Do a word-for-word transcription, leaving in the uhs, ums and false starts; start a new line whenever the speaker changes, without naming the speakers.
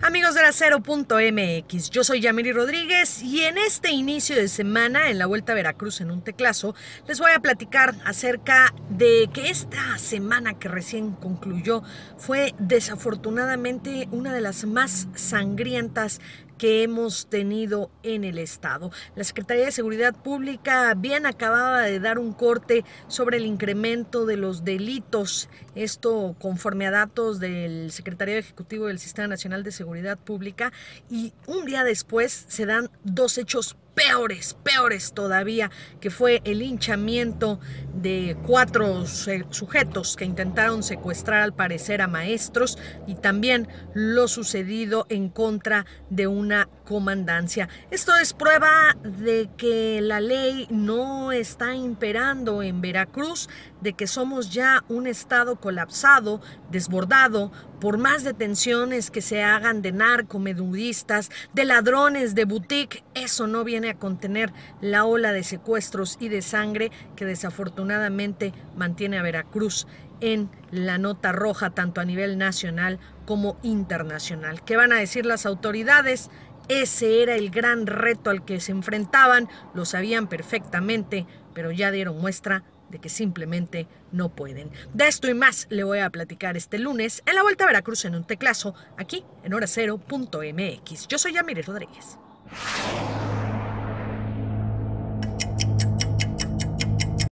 Amigos de la Cero punto M X, yo soy Yamiri Rodríguez y en este inicio de semana, en la Vuelta a Veracruz en un teclazo, les voy a platicar acerca de que esta semana que recién concluyó fue desafortunadamente una de las más sangrientas que hemos tenido en el estado. La Secretaría de Seguridad Pública bien acababa de dar un corte sobre el incremento de los delitos, esto conforme a datos del Secretariado Ejecutivo del Sistema Nacional de Seguridad Pública, y un día después se dan dos hechos peores, peores todavía, que fue el linchamiento de cuatro sujetos que intentaron secuestrar al parecer a maestros y también lo sucedido en contra de una comandancia. Esto es prueba de que la ley no está imperando en Veracruz, de que somos ya un estado colapsado, desbordado por más detenciones que se hagan de narcomenudistas, de ladrones de boutique. Eso no viene a contener la ola de secuestros y de sangre que desafortunadamente mantiene a Veracruz en la nota roja tanto a nivel nacional como internacional. ¿Qué van a decir las autoridades? Ese era el gran reto al que se enfrentaban, lo sabían perfectamente, pero ya dieron muestra de que simplemente no pueden. De esto y más le voy a platicar este lunes en la Vuelta a Veracruz en un teclazo, aquí en hora cero punto M X. Yo soy Yamiri Rodríguez.